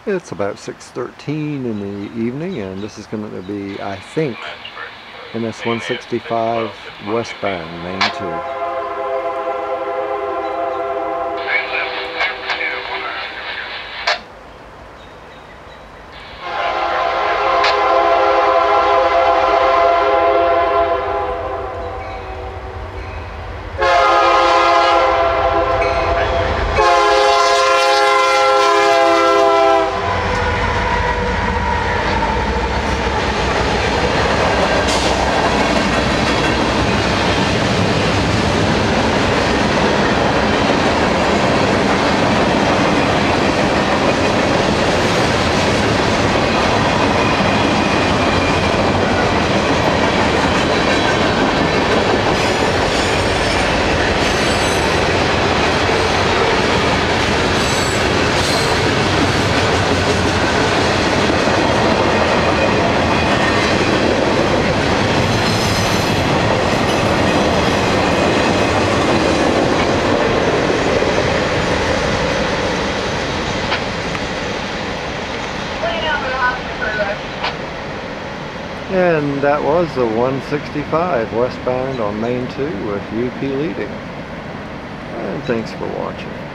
It's about 6:13 in the evening, and this is going to be, I think, MS 165 westbound, Main 2. And that was the 165 westbound on Main 2 with UP leading. And thanks for watching.